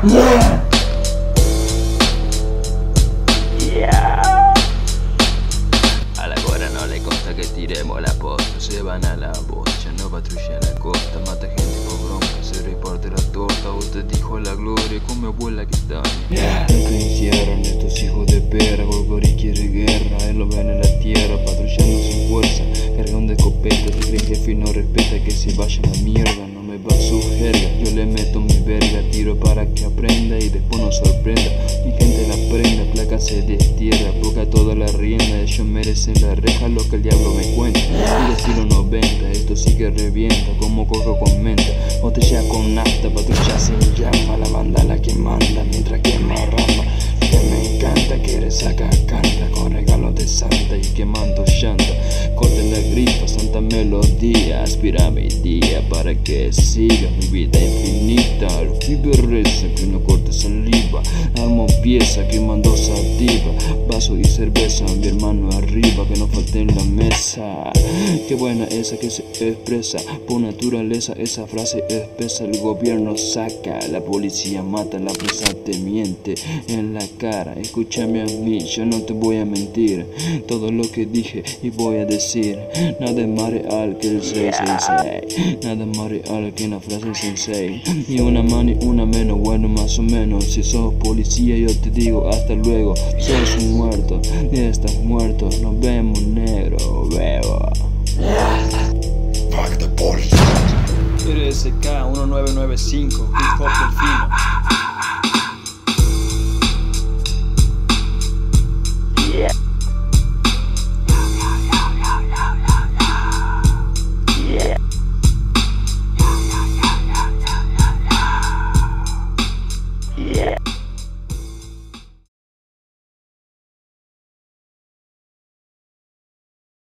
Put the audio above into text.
A la guarda no le consta que tiremos la posta, se van a la bocha, no patrulla la costa, mata gente por bronca, se reparte la torta. Usted dijo a la gloria con mi abuela que está. Nunca encierran estos hijos de perra, Gorgori quiere guerra, él lo ven en la tierra, patrullando sin fuerza, cargón de escopeta, se cree jefe y no respeta, que se vaya a la mierda, no me va su jerga, yo le meto mi verga, tiro para que aprenda y después nos sorprenda, mi gente la prenda, placa se destierra, poca toda la rienda, ellos merecen la reja, lo que el diablo me cuenta, y de estilo 90, esto sí que revienta, como coco con menta, botella con nafta, patrulla sin llama, la banda la que manda, mientras quema rama, que me encanta, quiere sacar canta, con regalos de santa y quemando llanta, corten la grifa, santa melodía, aspira mi día para que siga mi vida infinita, el pibe reza que no corte saliva, armo pieza quemando sativa, vaso y cerveza, mi hermano arriba, que no falte en la mesa, qué buena esa que se expresa, por naturaleza esa frase espesa, el gobierno saca, la policía mata, la presa te miente en la cara, escúchame a mí, yo no te voy a mentir, todo lo que dije y voy a decir, nada es más real que el 666, nada es más real que una frase sensei, ni una más ni una menos, bueno más o menos, si sos policía yo te digo hasta luego, sos un muerto, y estás muerto, nos vemos negro, bebo. Fuck the police. RSK 1995, hip hop del fino.